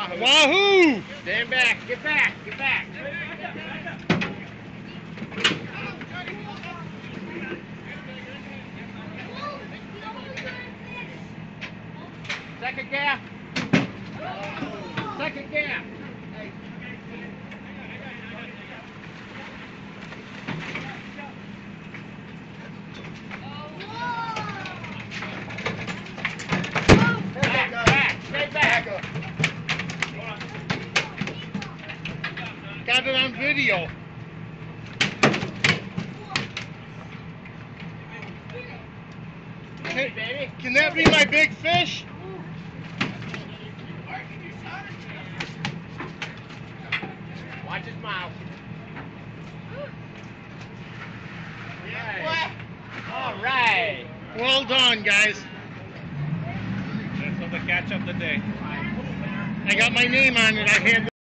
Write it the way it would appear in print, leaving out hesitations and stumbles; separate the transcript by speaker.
Speaker 1: Wahoo.
Speaker 2: Wahoo!
Speaker 1: Stand back. Get back. Get back. Second gap. Second gap.
Speaker 2: Got it on video.
Speaker 1: Hey,
Speaker 2: can that be my big fish?
Speaker 1: watch his mouth. All right.
Speaker 2: Well done, guys.
Speaker 3: That's the catch of the day.
Speaker 2: I got my name on it. I had